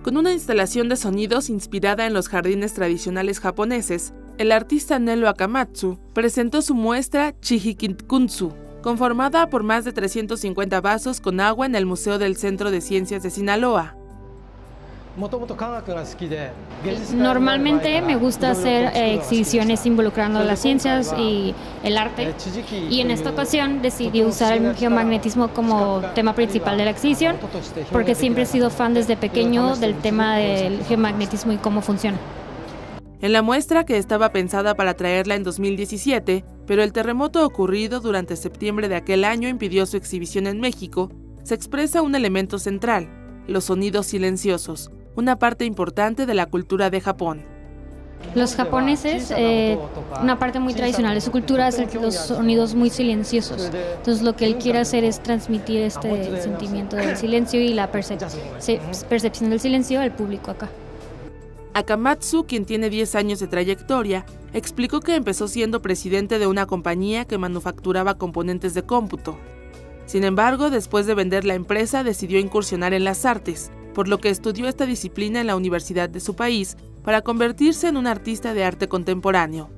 Con una instalación de sonidos inspirada en los jardines tradicionales japoneses, el artista Nelo Akamatsu presentó su muestra Chihikikunsu, conformada por más de 350 vasos con agua en el Museo del Centro de Ciencias de Sinaloa. Normalmente me gusta hacer exhibiciones involucrando las ciencias y el arte, y en esta ocasión decidí usar el geomagnetismo como tema principal de la exhibición, porque siempre he sido fan desde pequeño del tema del geomagnetismo y cómo funciona. En la muestra, que estaba pensada para traerla en 2017, pero el terremoto ocurrido durante septiembre de aquel año impidió su exhibición en México, se expresa un elemento central: los sonidos silenciosos, una parte importante de la cultura de Japón. Los japoneses, una parte muy tradicional de su cultura es los sonidos muy silenciosos. Entonces lo que él quiere hacer es transmitir este sentimiento del silencio y la percepción del silencio al público acá. Akamatsu, quien tiene 10 años de trayectoria, explicó que empezó siendo presidente de una compañía que manufacturaba componentes de cómputo. Sin embargo, después de vender la empresa, decidió incursionar en las artes, por lo que estudió esta disciplina en la universidad de su país para convertirse en un artista de arte contemporáneo.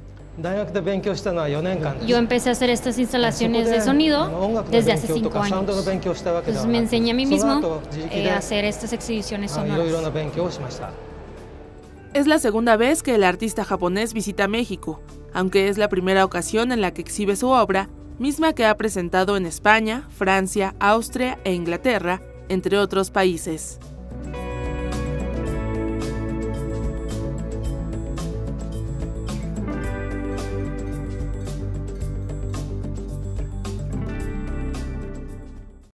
Yo empecé a hacer estas instalaciones de sonido desde hace 5 años. Entonces me enseñé a mí mismo a hacer estas exhibiciones sonoras. Es la segunda vez que el artista japonés visita México, aunque es la primera ocasión en la que exhibe su obra, misma que ha presentado en España, Francia, Austria e Inglaterra, entre otros países.